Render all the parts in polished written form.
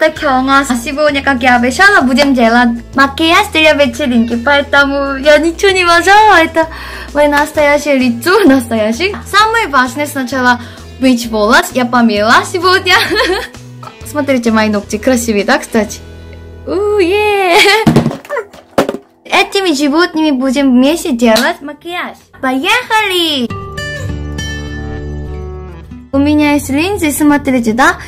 Кёнга сегодня, как я обещала, будем делать макияж для вечеринки. Поэтому я ничего не важала. Это мое настоящее лицо, настоящее. Самое важное сначала мыть волос. Я помыла сегодня. Смотрите, мои ногти красивые, да, кстати? Этими животными будем вместе делать макияж. Поехали! У меня есть линзы, смотрите, да?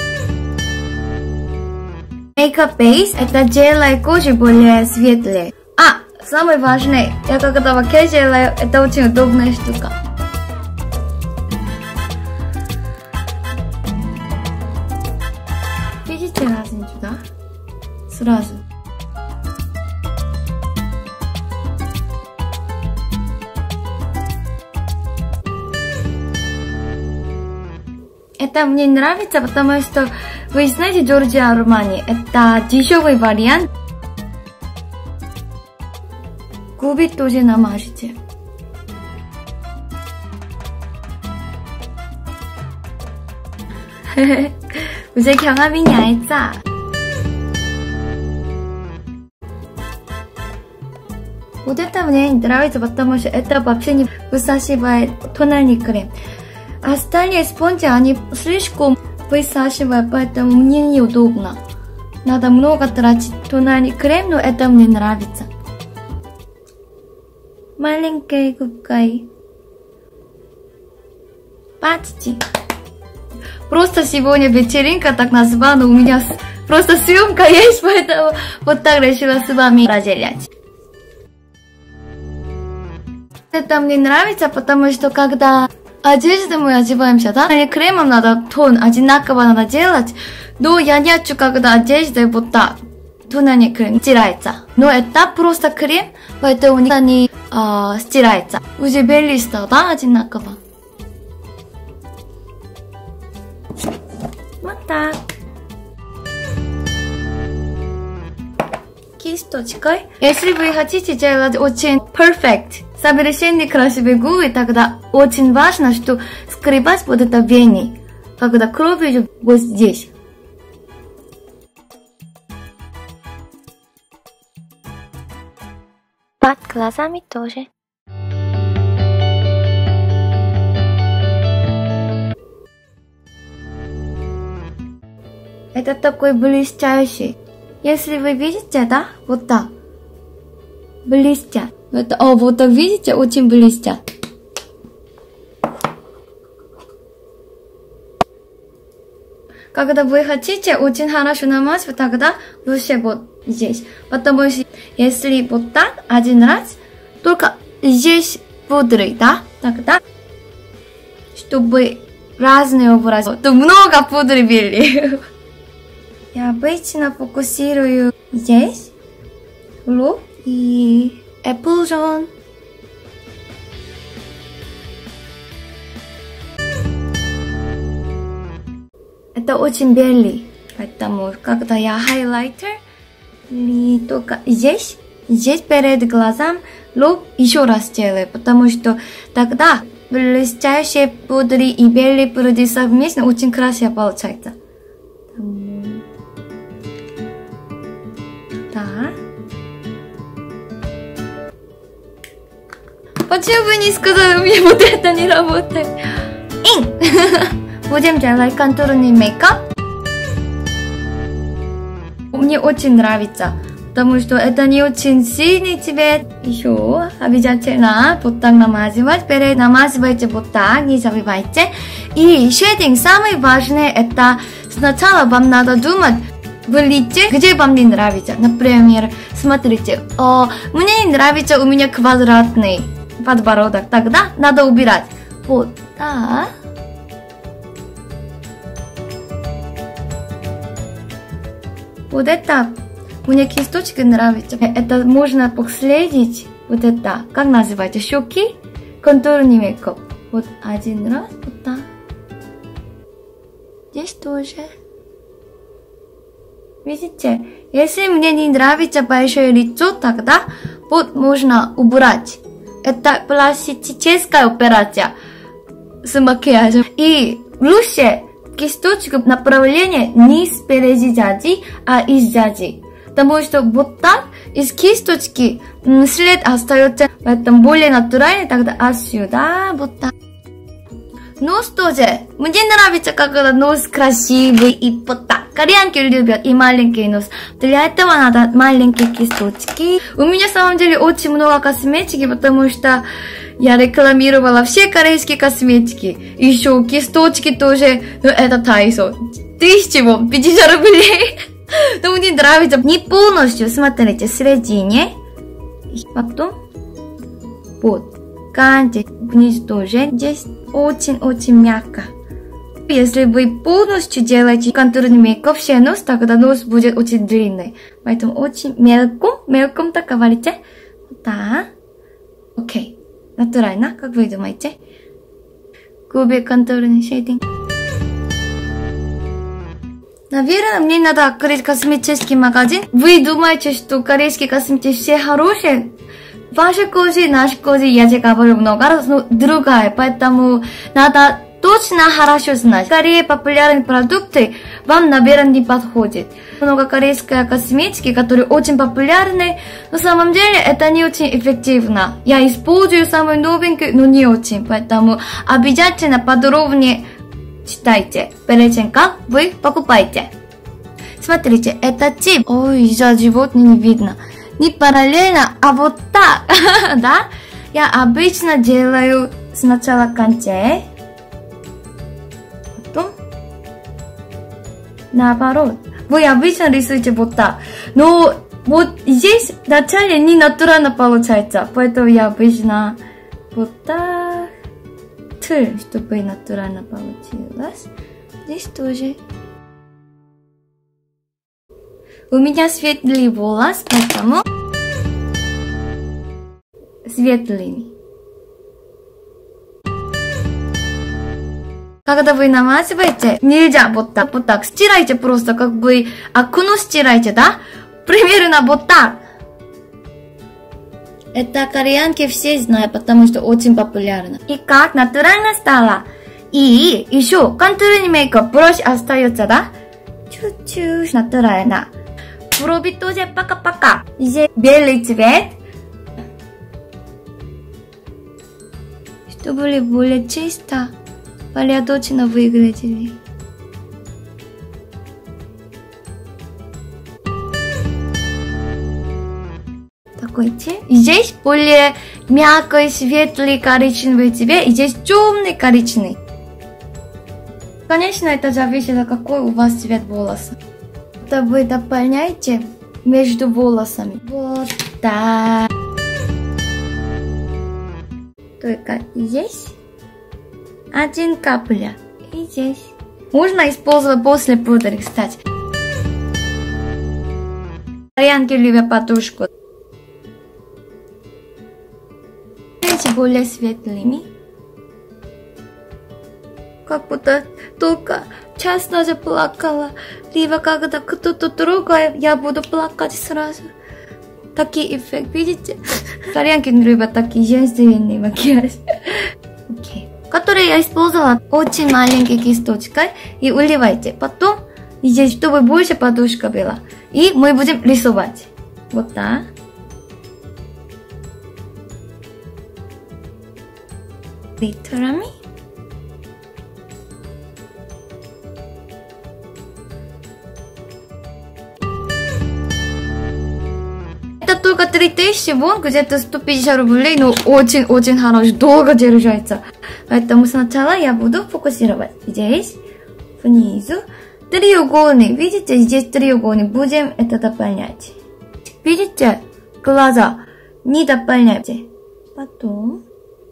Makeup base это делает кожу более светлой. Самое важное, я когда макияж делаю, это очень удобная штука. Видите разницу, да? Сразу. Это мне нравится, потому что вы знаете Джорджио Армани, это дешевый вариант. Губы тоже намажете. уже 경화 меняется. Вот это мне нравится, потому что это вообще не высасывает тональный крем. Остальные спонжи, они слишком высасывают, поэтому мне неудобно. Надо много тратить тональный крем, но это мне нравится. Маленькой губкой. Почти. Просто сегодня вечеринка так названа, но у меня просто съемка есть, поэтому вот так решила с вами разделять. Это мне нравится, потому что когда одежду мы одеваемся, да? Кремом надо тон одинаково надо делать, но я не хочу, когда одежда вот так тональный крем стирается. Но это просто крем, поэтому не стирается. Уже белый стал, да, одинаково. Вот так. Кисточкой. Если вы хотите делать очень perfect, совершенно красивые губы, тогда очень важно, что скрывать вот это вены, когда кровь идет вот здесь. Под глазами тоже. Это такой блестящий. Если вы видите, да, вот так, блестят. Это, вот так видите, очень блестят. Когда вы хотите очень хорошо намазать, тогда лучше вот здесь. Потому что если вот так один раз, только здесь пудры, да, тогда, чтобы разные образы, то много пудры были. Я обычно фокусирую здесь, лоб и Apple Zone. Это очень белый, поэтому когда я хайлайтер, или только здесь перед глазом, лоб еще раз делаю, потому что тогда блестящие пудры и белые пудры совместно очень красиво получается. Почему вы не сказали мне, вот это не работает? Будем делать контурный мейкап. Мне очень нравится, потому что это не очень сильный цвет. Еще обязательно вот так намазывать. Перед намазывайте вот так, не забывайте. И шейдинг самое важное, это сначала вам надо думать в лице, где вам не нравится. Например, смотрите, мне не нравится, у меня квадратный подбородок, тогда надо убирать. Вот так. Вот это мне кисточки нравится. Это можно последить. Вот это, как называется, щеки, контурный мейкап. Вот один раз, вот так. Здесь тоже. Видите? Если мне не нравится большое лицо, тогда вот можно убрать. Это пластическая операция с макияжем. И лучше кисточек направление не спереди сзади, а иззади. Потому что вот так из кисточки след остается, поэтому более натурально тогда отсюда вот так. Нос тоже. Мне нравится, когда нос красивый и вот так. Кореянки любят и маленький нос. Для этого надо маленькие кисточки. У меня, на самом деле, очень много косметики, потому что я рекламировала все корейские косметики. Еще кисточки тоже. Но это Тайсо. 1050 рублей. Но мне нравится. Не полностью. Смотрите, в середине. Потом вот. Канте. Вниз тоже. Здесь очень-очень мягко. Если вы полностью делаете контурный мейкап, все нос, тогда нос будет очень длинный. Поэтому очень мелком так говорите. Да. Окей. Натурально, как вы думаете? Губы контурный шейдинг. Наверное, мне надо открыть косметический магазин. Вы думаете, что корейские косметики все хорошие? Ваша кожа, наша кожа, я же говорю много раз, но другая. Поэтому надо точно хорошо знать. В Корее популярные продукты вам, наверное, не подходят. Много корейской косметики, которые очень популярны. На самом деле, это не очень эффективно. Я использую самую новенькую, но не очень. Поэтому обязательно подробнее читайте, перед тем, как вы покупаете. Смотрите, это тип. Ой, за животное не видно. Не параллельно, а вот так. Да? Я обычно делаю сначала в конце. Потом наоборот. Вы обычно рисуете вот так. Но вот здесь в начале не натурально получается. Поэтому я обычно вот так. Чтобы натурально получилось. Здесь тоже. У меня светлый волос, поэтому светлый. Когда вы намазываете, нельзя вот так. Стирайте просто, как бы окно стирайте, да? Примерно вот так. Это кореянки все знают, потому что очень популярно. И как натурально стало. И еще контурный мейкап брошь остается, да? Чуть-чуть натурально. Брови тоже пока-пока. И제 белый цвет. Чтобы более чисто, порядочно выглядели. Такой цвет. Здесь более мягкий, светлый, коричневый цвет. И здесь темный, коричневый. Конечно, это зависит от какой у вас цвет волоса. Это вы дополняете между волосами. Вот так. Только здесь один капля. И здесь. Можно использовать после пудры, кстати. Кореянки любят подушку. Эти более светлыми. Как будто только час назад плакала. Либо когда кто-то другой, я буду плакать сразу. Такие эффекты, видите? Кореянки любят такие женственные макияж. Окей. Который я использовала очень маленькой кисточкой. И уливайте. Потом здесь, чтобы больше подушка была. И мы будем рисовать. Вот так. Литерами. Это только 3000 вон, где-то 150 рублей, но очень-очень хорошо, долго держится. Поэтому сначала я буду фокусировать здесь, внизу. Треугольник, видите, здесь треугольник, будем это дополнять. Видите, глаза не дополняйте. Потом...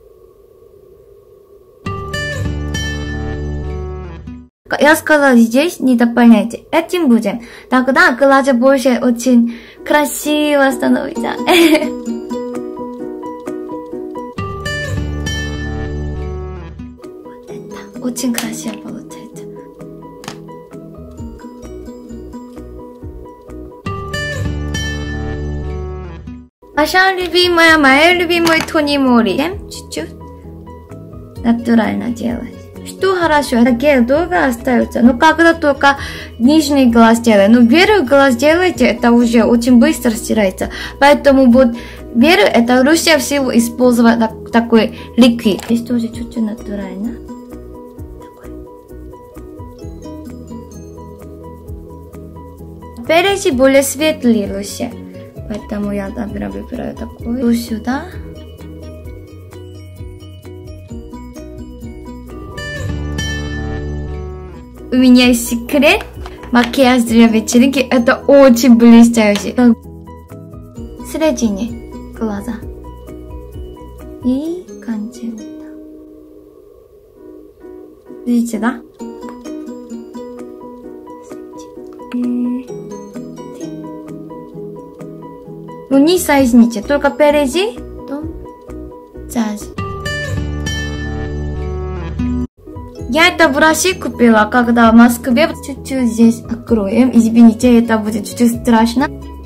Я сказала, здесь не дополняйте. Этим будем. Тогда глаза больше очень красиво становится. Вот это. Очень красиво получается. Ваша любимая, моя любимая Тони Мори. Чуть-чуть натурально делать. что хорошо, такие долго остаются. Но когда только нижний глаз делаем, но верхний глаз делаете, это уже очень быстро стирается. Поэтому вот верх, это лучше всего использовать такой ликвид. Здесь тоже чуть-чуть натурально. Перец более светлый лучше. Поэтому я, например, выбираю такой. Вот сюда. У меня есть секрет. Макияж для вечеринки. Это очень блестящий. В середине глаза. И кончим. Видите, да? Ну не соедините, только перейди, потом зажги. Я это в России купила, когда в Москве. Чуть-чуть здесь откроем. Извините, это будет чуть-чуть страшно.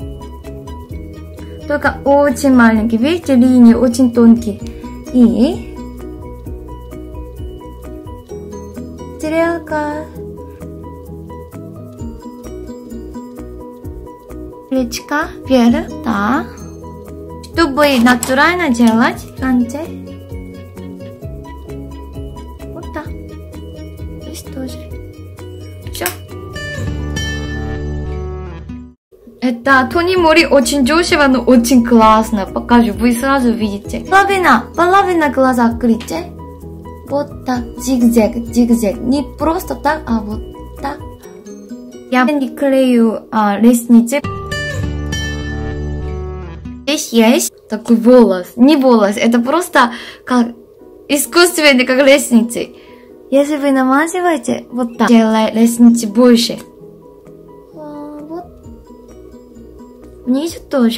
Только очень маленький. Видите, линии очень тонкие. И стрелка. Плечка вверх, да. Чтобы натурально делать в конце. Вот так. Здесь тоже. Все. Это Тони Мори очень дешево, но очень классно. Покажу, вы сразу видите. Половина глаза открытие. Вот так, зигзаг. Не просто так, а вот так. Я не клею ресницы. Здесь есть такой волос. Не волос, это просто как искусственный, как ресницы. Если вы намазываете, вот так, делает ресницы больше. Вот. Внизу тоже.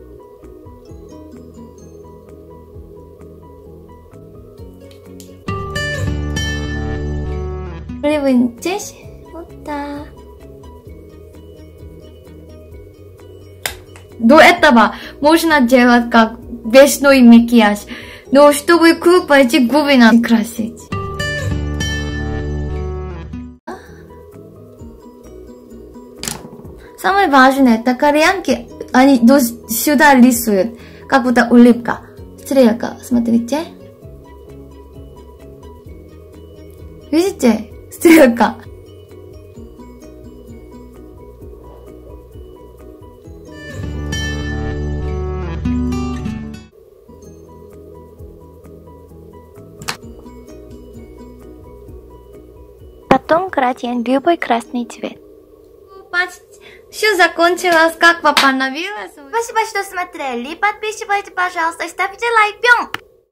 Кривый здесь. Вот так. До этого можно делать как весной макияж, но чтобы купить губы надо красить. Самое важное, это кореянки, они сюда рисуют, как будто улыбка, стрелка, смотрите. Видите? Стрелка. Потом красим любой красный цвет. Все закончилось, как вам понравилось? Спасибо, что смотрели. Подписывайтесь, пожалуйста, и ставьте лайк. Пём!